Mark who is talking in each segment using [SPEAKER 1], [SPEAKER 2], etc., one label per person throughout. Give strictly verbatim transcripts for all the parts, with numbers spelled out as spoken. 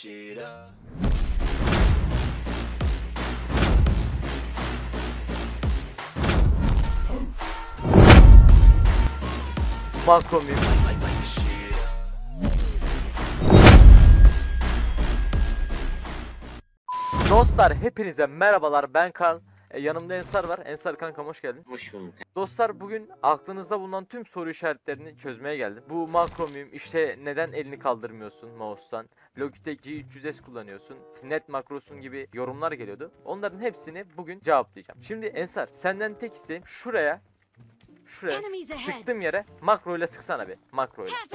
[SPEAKER 1] shit up.
[SPEAKER 2] Makro muyum? Dostlar hepinize merhabalar, ben Karl. E, yanımda Ensar var. Ensar kankam hoş geldin.
[SPEAKER 3] Hoş bulduk.
[SPEAKER 2] Dostlar bugün aklınızda bulunan tüm soru işaretlerini çözmeye geldim. Bu makro muyum? İşte neden elini kaldırmıyorsun mouse'tan? Logitech G üç yüz S kullanıyorsun. Net makrosun gibi yorumlar geliyordu. Onların hepsini bugün cevaplayacağım. Şimdi Ensar senden tek isteğim şuraya Şuraya sıktığım yere makro ile sıksana bir. Makro ile.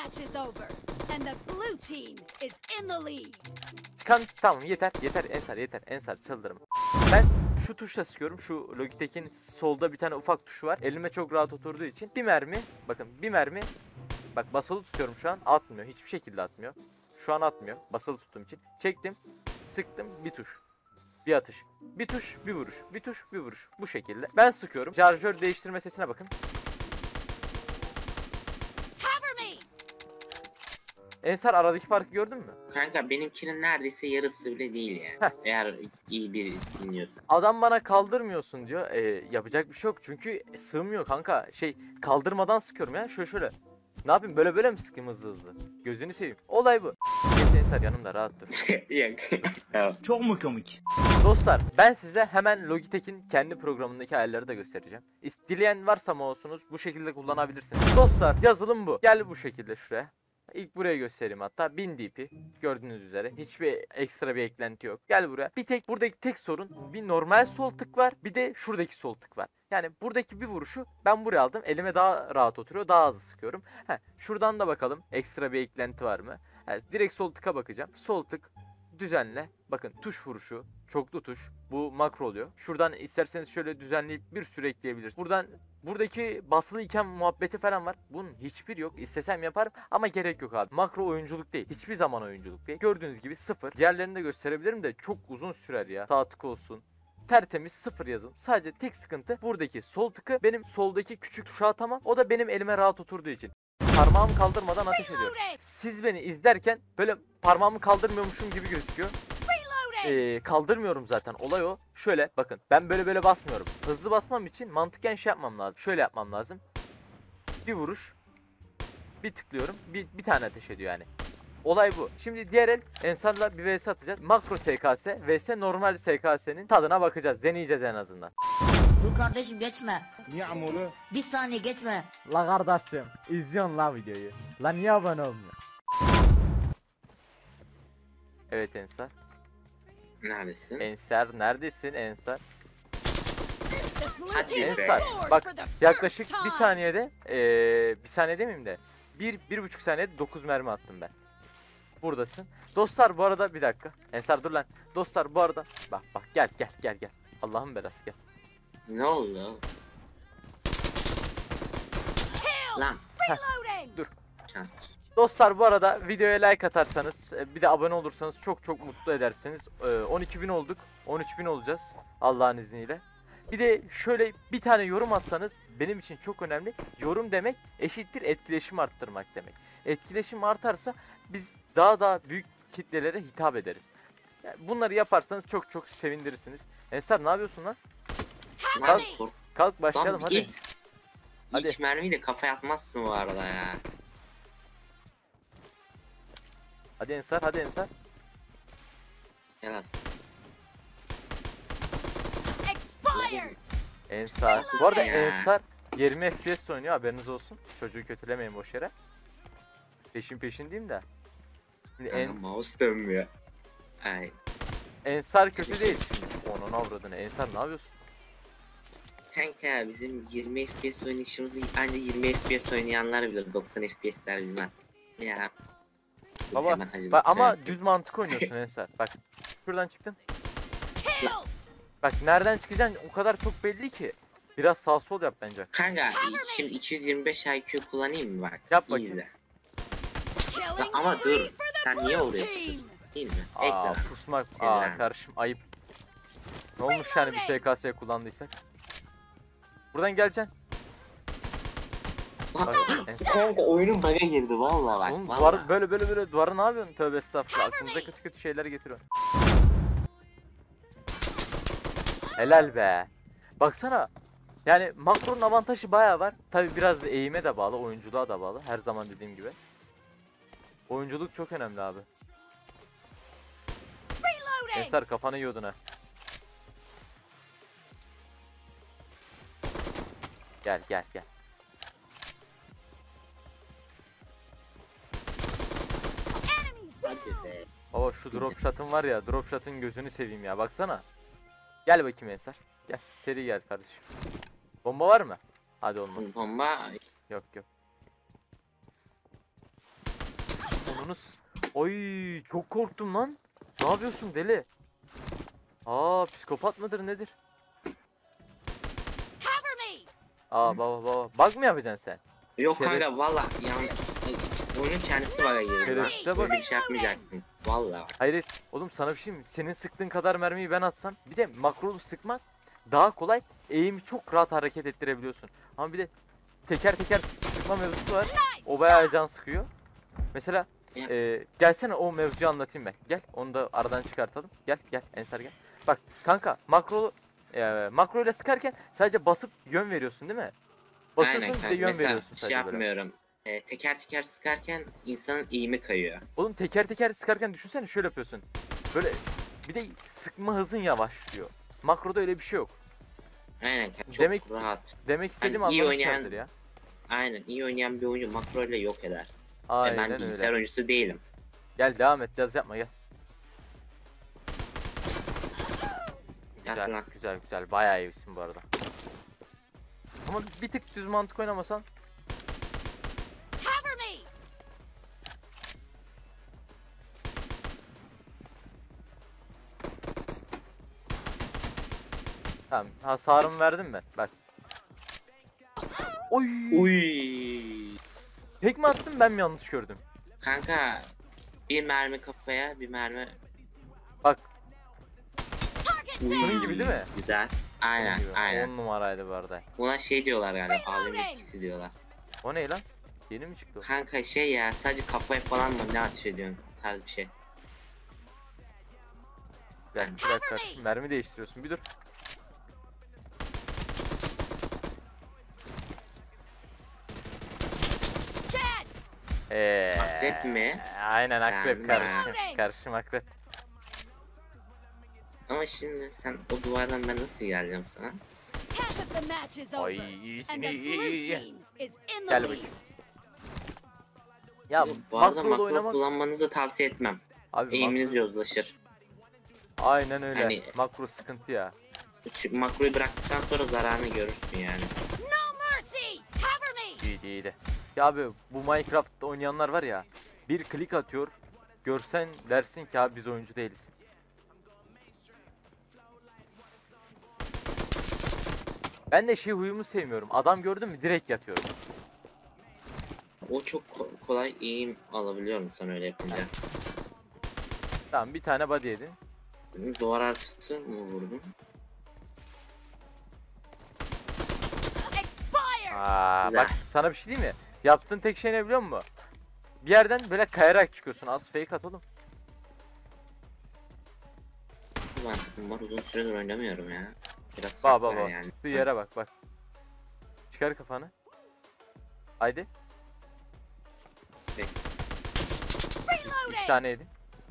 [SPEAKER 2] Çıkan tamam yeter yeter Ensar yeter Ensar çıldırma. Ben şu tuşla sıkıyorum. Şu Logitech'in solda bir tane ufak tuşu var. Elime çok rahat oturduğu için bir mermi, bakın bir mermi, bak basılı tutuyorum şu an, atmıyor. Hiçbir şekilde atmıyor. Şu an atmıyor. Basılı tuttuğum için. Çektim, sıktım, bir tuş. Bir atış. Bir tuş, bir vuruş. Bir tuş, bir vuruş. Bu şekilde. Ben sıkıyorum. Şarjör değiştirme sesine bakın. Ensar aradaki farkı gördün mü?
[SPEAKER 3] Kanka benimkinin neredeyse yarısı bile değil yani.
[SPEAKER 2] Heh.
[SPEAKER 3] Eğer iyi bir dinliyorsan.
[SPEAKER 2] Adam bana kaldırmıyorsun diyor. Ee, yapacak bir şey yok çünkü sığmıyor kanka. Şey, kaldırmadan sıkıyorum ya. Şöyle şöyle. Ne yapayım, böyle böyle mi sıkayım hızlı hızlı? Gözünü seveyim. Olay bu. Geç Ensar, yanımda rahat dur.
[SPEAKER 3] Yok. Tamam.
[SPEAKER 4] Çok mu komik?
[SPEAKER 2] Dostlar ben size hemen Logitech'in kendi programındaki ayarları da göstereceğim. Dileyen varsa mouse'unuz bu şekilde kullanabilirsiniz. Dostlar yazılım bu. Gel bu şekilde şuraya. İlk buraya göstereyim hatta. bin D P gördüğünüz üzere. Hiçbir ekstra bir eklenti yok. Gel buraya. Bir tek buradaki tek sorun, bir normal sol tık var. Bir de şuradaki sol tık var. Yani buradaki bir vuruşu ben buraya aldım. Elime daha rahat oturuyor. Daha hızlı sıkıyorum. Heh, şuradan da bakalım. Ekstra bir eklenti var mı? Yani direkt sol tıka bakacağım. Sol tık. Düzenle. Bakın tuş vuruşu. Çoklu tuş. Bu makro oluyor. Şuradan isterseniz şöyle düzenleyip bir sürü ekleyebilirsiniz. Buradan buradaki basılı iken muhabbeti falan var. Bunun hiçbir yok. İstesem yaparım ama gerek yok abi. Makro oyunculuk değil. Hiçbir zaman oyunculuk değil. Gördüğünüz gibi sıfır. Diğerlerini de gösterebilirim de çok uzun sürer ya. Sağ tık olsun. Tertemiz sıfır yazılım. Sadece tek sıkıntı buradaki sol tıkı benim soldaki küçük tuşa atamam. O da benim elime rahat oturduğu için. Parmağımı kaldırmadan ateş ediyorum. Siz beni izlerken böyle parmağımı kaldırmıyormuşum gibi gözüküyor. Ee, kaldırmıyorum zaten, olay o. Şöyle bakın, ben böyle böyle basmıyorum. Hızlı basmam için mantıken şey yapmam lazım. Şöyle yapmam lazım. Bir vuruş. Bir tıklıyorum. Bir, bir tane ateş ediyor yani. Olay bu. Şimdi diğer el Ensar'la bir vs atacağız. Makro S K S vs normal S K S'nin tadına bakacağız. Deneyeceğiz en azından.
[SPEAKER 5] Dur kardeşim geçme.
[SPEAKER 4] Niye amolu?
[SPEAKER 5] Bir saniye geçme.
[SPEAKER 2] La kardeşim, izliyorsun la videoyu. La niye abone olmuyor? Evet Ensar.
[SPEAKER 3] Neredesin?
[SPEAKER 2] Ensar neredesin Ensar?
[SPEAKER 3] Hadi be.
[SPEAKER 2] Ensar bak, yaklaşık bir saniyede ee, bir saniye demeyeyim de bir, bir buçuk saniyede dokuz mermi attım ben. Buradasın. Dostlar bu arada bir dakika. Ensar dur lan. Dostlar bu arada bak bak gel gel gel gel. Allah'ın belası gel.
[SPEAKER 3] Ne oldu? Lan.
[SPEAKER 2] Heh, dur.
[SPEAKER 3] Şans.
[SPEAKER 2] Dostlar bu arada videoya like atarsanız, bir de abone olursanız çok çok mutlu edersiniz. on iki bin olduk. on üç bin olacağız Allah'ın izniyle. Bir de şöyle bir tane yorum atsanız benim için çok önemli. Yorum demek eşittir etkileşim arttırmak demek. Etkileşim artarsa biz daha daha büyük kitlelere hitap ederiz. Yani bunları yaparsanız çok çok sevindirirsiniz. Ensar ne yapıyorsun lan?
[SPEAKER 3] Lan kork.
[SPEAKER 2] Kalk başlayalım
[SPEAKER 3] Lan
[SPEAKER 2] hadi.
[SPEAKER 3] ilk,
[SPEAKER 2] Hadi.
[SPEAKER 3] ilk mermiyi de kafaya atmazsın bu arada ya.
[SPEAKER 2] Hadi Ensar, hadi Ensar.
[SPEAKER 3] Gel at.
[SPEAKER 2] Ensar. Bu arada
[SPEAKER 3] Ya.
[SPEAKER 2] Ensar yirmi F P S oynuyor, haberiniz olsun. Çocuğu kötülemeyin boş yere. Peşin peşin diyeyim de. Şimdi
[SPEAKER 3] En...
[SPEAKER 2] en,
[SPEAKER 3] Mouse dönmüyor. Ay.
[SPEAKER 2] Ensar kötü değil şimdi. Onun avradını. Ensar ne yapıyorsun?
[SPEAKER 3] Kanka bizim yirmi F P S oynayışımızı ancak yirmi F P S oynayanlar bilir. doksan F P S'ler bilmez. Ya.
[SPEAKER 2] Baba
[SPEAKER 3] Hemen acele
[SPEAKER 2] bak, ama
[SPEAKER 3] söyle.
[SPEAKER 2] düz mantık oynuyorsun Ensar. Bak şuradan çıktın. Bak nereden çıkacaksın o kadar çok belli ki. Biraz sağ sol yap bence.
[SPEAKER 3] Kanka şimdi iki yüz yirmi beş I Q kullanayım mı bak?
[SPEAKER 2] Yap
[SPEAKER 3] İyi
[SPEAKER 2] bakayım.
[SPEAKER 3] izle. Ya ama dur. Sen niye oluyor pusuyorsun? Değil mi?
[SPEAKER 2] Aa
[SPEAKER 3] Ekle.
[SPEAKER 2] pusmak.
[SPEAKER 3] Senin
[SPEAKER 2] Aa
[SPEAKER 3] lazım.
[SPEAKER 2] karışım ayıp. Ne olmuş yani bir S K S kullandıysak? Buradan geleceksin. Bak, Ensar.
[SPEAKER 3] Kanka oyunun bug'a girdi vallahi bak.
[SPEAKER 2] Oğlum
[SPEAKER 3] vallahi.
[SPEAKER 2] duvar böyle böyle böyle duvara ne yapıyorsun? Tövbe estağfurullah. Aklınıza kötü kötü şeyler getiriyorsun. Helal be. Baksana. Yani makronun avantajı bayağı var. Tabi biraz da eğime de bağlı, oyunculuğa da bağlı. Her zaman dediğim gibi. Oyunculuk çok önemli abi. Ensar kafanı yiyordun ha. Gel gel gel.
[SPEAKER 3] Hadi be.
[SPEAKER 2] Baba şu drop shot'ın var ya, drop shot'ın gözünü seveyim ya, baksana. Gel bakayım Ensar. Gel, seri gel kardeşim. Bomba var mı? Hadi olmaz.
[SPEAKER 3] Bomba.
[SPEAKER 2] Yok yok. Onunuz. Oy çok korktum lan. Ne yapıyorsun deli? Aa psikopat mıdır nedir? Aa baba baba. Bug mı yapacaksın sen?
[SPEAKER 3] Yok
[SPEAKER 2] Şeref-
[SPEAKER 3] kanka valla yani oyunun kendisi bug'a girdi.
[SPEAKER 2] Şerefsize bak.
[SPEAKER 3] Böyle bir şey yapmayacaktım. Valla bak.
[SPEAKER 2] Hayır oğlum sana bir şey mi? Senin sıktığın kadar mermiyi ben atsam, bir de makrolu sıkmak daha kolay. Eğimi çok rahat hareket ettirebiliyorsun. Ama bir de teker teker sıkma mevzusu var. O bayağı can sıkıyor. Mesela
[SPEAKER 3] Ya.
[SPEAKER 2] e, gelsene o mevzuyu anlatayım ben. Gel onu da aradan çıkartalım. Gel gel Ensar gel. Bak kanka makrolu e, makro ile sıkarken sadece basıp yön veriyorsun değil mi? Basıyorsun
[SPEAKER 3] Aynen
[SPEAKER 2] bir de
[SPEAKER 3] kanka.
[SPEAKER 2] yön
[SPEAKER 3] Mesela
[SPEAKER 2] veriyorsun
[SPEAKER 3] şey
[SPEAKER 2] sadece böyle.
[SPEAKER 3] yapmıyorum. E, teker teker sıkarken insanın eğimi kayıyor.
[SPEAKER 2] Oğlum teker teker sıkarken düşünsene şöyle yapıyorsun. Böyle bir de sıkma hızın yavaşlıyor. Makroda öyle bir şey yok.
[SPEAKER 3] Aynen kanka çok
[SPEAKER 2] Demek-
[SPEAKER 3] rahat.
[SPEAKER 2] Demek istediğim
[SPEAKER 3] Hani iyi
[SPEAKER 2] anlamışlardır
[SPEAKER 3] oynayan-
[SPEAKER 2] ya.
[SPEAKER 3] Aynen iyi oynayan bir oyuncu makro ile yok eder. E,
[SPEAKER 2] Aynen
[SPEAKER 3] ben bilgisayar
[SPEAKER 2] öyle.
[SPEAKER 3] oyuncusu değilim.
[SPEAKER 2] Gel devam et, caz yapma gel. Güzel,
[SPEAKER 3] Yapma.
[SPEAKER 2] güzel, güzel. Bayağı iyisin bu arada. Ama bir tık düz mantık oynamasan. Tamam, hasarımı verdin mi? Bak. Oy!
[SPEAKER 3] Uy.
[SPEAKER 2] Tek mi attım ben mi yanlış gördüm?
[SPEAKER 3] Kanka bir mermi kafaya bir mermi.
[SPEAKER 2] Bak,
[SPEAKER 3] Uy.
[SPEAKER 2] bunun gibi değil mi?
[SPEAKER 3] Güzel. Aynen
[SPEAKER 2] Bunun gibi.
[SPEAKER 3] aynen.
[SPEAKER 2] on numaraydı bu arada.
[SPEAKER 3] Buna şey diyorlar galiba A V M ikisi diyorlar.
[SPEAKER 2] O ne lan? Yeni mi çıktı o?
[SPEAKER 3] Kanka şey ya sadece kafaya falan mı ne ateş ediyorsun tarz bir şey.
[SPEAKER 2] Gel, bir dakika kardeşim, mermi değiştiriyorsun bir dur. Eee.
[SPEAKER 3] Akrep mi?
[SPEAKER 2] Aynen akrep
[SPEAKER 3] Ben-
[SPEAKER 2] karışım. Karışım akrep.
[SPEAKER 3] Ama şimdi sen o duvardan ben nasıl geleceğim sana?
[SPEAKER 1] Half of the match is
[SPEAKER 2] Ay
[SPEAKER 1] over,
[SPEAKER 2] iyisin
[SPEAKER 1] and the
[SPEAKER 2] iyi
[SPEAKER 1] blue
[SPEAKER 2] iyi iyi.
[SPEAKER 1] team is in
[SPEAKER 2] Gel
[SPEAKER 1] the lead.
[SPEAKER 2] bakayım. Ya
[SPEAKER 3] Bu arada
[SPEAKER 2] makroda
[SPEAKER 3] makro
[SPEAKER 2] oynamak
[SPEAKER 3] kullanmanızı tavsiye etmem.
[SPEAKER 2] abi
[SPEAKER 3] Eğiminiz
[SPEAKER 2] makro-
[SPEAKER 3] yozlaşır.
[SPEAKER 2] aynen öyle.
[SPEAKER 3] Hani-
[SPEAKER 2] Makro sıkıntı ya.
[SPEAKER 3] Çünkü makroyu bıraktıktan sonra zararını görürsün yani.
[SPEAKER 1] No mercy! Cover me!
[SPEAKER 2] İyiydi iyiydi. Ya abi bu Minecraft'ta oynayanlar var ya, bir klik atıyor. Görsen dersin ki abi biz oyuncu değiliz. Ben de şey huyumu sevmiyorum. Adam gördün mü direkt yatıyorum.
[SPEAKER 3] O çok ko- kolay eğim alabiliyor musun öyle yapınca?
[SPEAKER 2] Tamam bir tane body yedin.
[SPEAKER 3] Duvar arkası mı vurdum?
[SPEAKER 1] Expire!
[SPEAKER 2] Aa,
[SPEAKER 3] Güzel.
[SPEAKER 2] bak sana bir şey diyeyim mi? Yaptığın tek şey ne biliyor musun? Bir yerden böyle kayarak çıkıyorsun. Az fake at oğlum.
[SPEAKER 3] Ben bunlar uzun süredir oynamıyorum ya. Biraz
[SPEAKER 2] Bak
[SPEAKER 3] fark
[SPEAKER 2] bak
[SPEAKER 3] var
[SPEAKER 2] bak.
[SPEAKER 3] yani.
[SPEAKER 2] Çıktığı yere bak bak. Çıkar kafanı. Haydi.
[SPEAKER 3] Peki.
[SPEAKER 2] İki
[SPEAKER 1] Reloading!
[SPEAKER 2] tane yedin.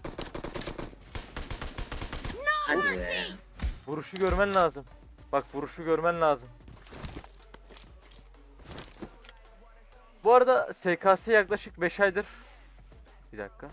[SPEAKER 3] Hadi be.
[SPEAKER 2] Vuruşu görmen lazım. Bak vuruşu görmen lazım. Bu arada S K S yaklaşık beş aydır. Bir dakika.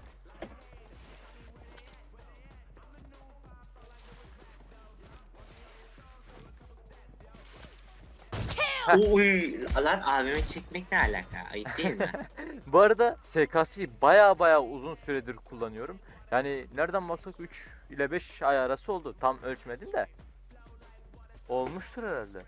[SPEAKER 3] Uy lan A V M çekmek ne alaka? Ayıp değil mi?
[SPEAKER 2] Bu arada S K S'yi baya baya uzun süredir kullanıyorum. Yani nereden baksak üç ile beş ay arası oldu. Tam ölçmedim de. Olmuştur herhalde.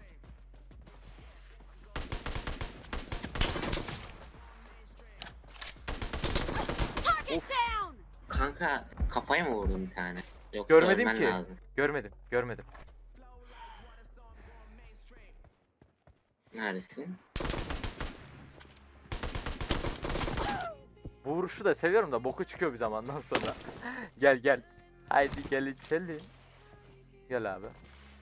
[SPEAKER 1] Target
[SPEAKER 2] Of.
[SPEAKER 1] down!
[SPEAKER 3] Kanka kafaya mı vurdun bir tane? Yoksa
[SPEAKER 2] Görmedim
[SPEAKER 3] ölmen
[SPEAKER 2] ki.
[SPEAKER 3] lazım.
[SPEAKER 2] Görmedim, görmedim.
[SPEAKER 3] Neredesin?
[SPEAKER 2] Bu vuruşu da seviyorum da boku çıkıyor bir zamandan sonra. Gel gel. Haydi gel içelim. Gel abi.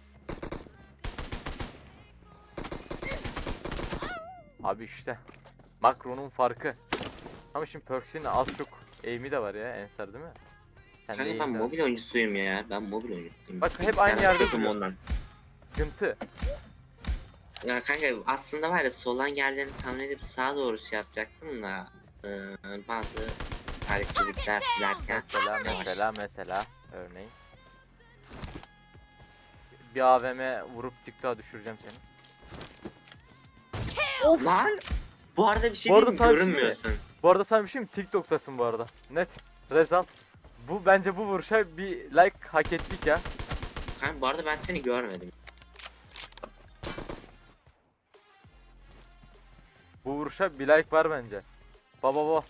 [SPEAKER 2] Abi işte. Makronun farkı. Ama şimdi Perks'in az çok aim'i de var ya Ensar değil mi? Kendi
[SPEAKER 3] Kanka ben
[SPEAKER 2] aim'i de var.
[SPEAKER 3] mobil oyuncusuyum ya. Ben mobil oyuncusuyum.
[SPEAKER 2] Bak, hep
[SPEAKER 3] Bilgisayarda
[SPEAKER 2] aynı yerde
[SPEAKER 3] çekim
[SPEAKER 2] duruyor.
[SPEAKER 3] ondan.
[SPEAKER 2] Sıkıntı.
[SPEAKER 3] Ya kanka aslında var ya soldan geldiğini tahmin edip sağa doğru şey yapacaktım da e, bazı talihsizlikler derken
[SPEAKER 2] Mesela
[SPEAKER 3] yavaş.
[SPEAKER 2] mesela mesela örneğin. Bir A V M vurup TikTok'a düşüreceğim seni.
[SPEAKER 3] Lan bu arada bir şey
[SPEAKER 2] Bu arada
[SPEAKER 3] diyeyim mi?
[SPEAKER 2] sana bir şey
[SPEAKER 3] Görünmüyorsun.
[SPEAKER 2] Bu arada sana bir şey mi? TikTok'tasın bu arada. Net. Rezal. Bu bence bu vuruşa bir like hak ettik ya.
[SPEAKER 3] Kanka bu arada ben seni görmedim.
[SPEAKER 2] Bu vuruşa bir like var bence. Baba baba.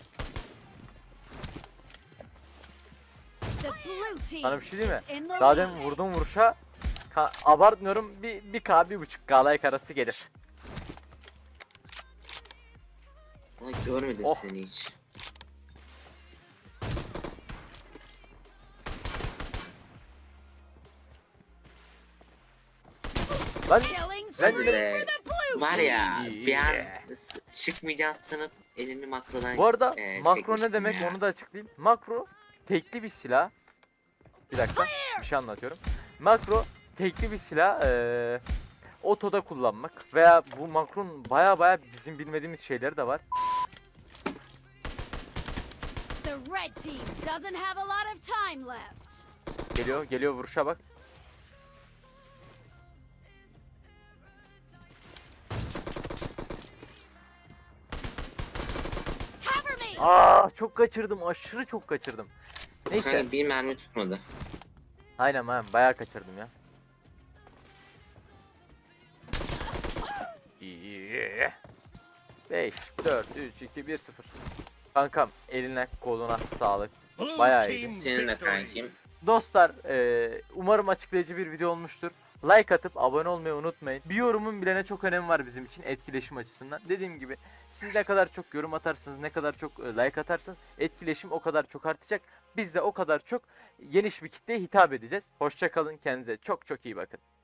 [SPEAKER 1] The blue team
[SPEAKER 2] Sana bir şey diyeyim mi?
[SPEAKER 1] is in the
[SPEAKER 2] Daha
[SPEAKER 1] lead.
[SPEAKER 2] demin vurduğum vuruşa ka- abartmıyorum bir, bir K bir buçuk K like arası gelir.
[SPEAKER 3] Ulan görmedim
[SPEAKER 2] Oh.
[SPEAKER 3] seni hiç.
[SPEAKER 2] Lan
[SPEAKER 1] Killing
[SPEAKER 2] Ben-
[SPEAKER 1] spree
[SPEAKER 3] Ben-
[SPEAKER 1] for the blue
[SPEAKER 3] Var
[SPEAKER 1] team.
[SPEAKER 3] ya
[SPEAKER 2] İyi,
[SPEAKER 3] bir an
[SPEAKER 2] iyi.
[SPEAKER 3] çıkmayacağız sanıp elimi makrodan
[SPEAKER 2] bu arada
[SPEAKER 3] e,
[SPEAKER 2] makro ne
[SPEAKER 3] çekmiştim
[SPEAKER 2] demek
[SPEAKER 3] ya.
[SPEAKER 2] onu da açıklayayım. Makro tekli bir silah. Bir dakika bir şey anlatıyorum. Makro tekli bir silah eee otoda kullanmak veya bu makronun baya baya bizim bilmediğimiz şeyleri de var.
[SPEAKER 1] The red team doesn't have a lot of time left.
[SPEAKER 2] Geliyor geliyor vuruşa bak.
[SPEAKER 1] Cover me.
[SPEAKER 2] Aa çok kaçırdım aşırı çok kaçırdım. Neyse.
[SPEAKER 3] Kanka bir mermi tutmadı.
[SPEAKER 2] Aynen aynen bayağı kaçırdım ya. İyi. beş, dört, üç, iki, bir, sıfır. Kankam eline koluna sağlık. Bayağı iyiydi.
[SPEAKER 3] Seninle kankim.
[SPEAKER 2] Dostlar eee, umarım açıklayıcı bir video olmuştur. Like atıp abone olmayı unutmayın. Bir yorumun bilene çok önemi var bizim için etkileşim açısından. Dediğim gibi siz ne kadar çok yorum atarsınız, ne kadar çok e, like atarsınız etkileşim o kadar çok artacak. Biz de o kadar çok geniş bir kitleye hitap edeceğiz. Hoşça kalın, kendinize çok çok iyi bakın.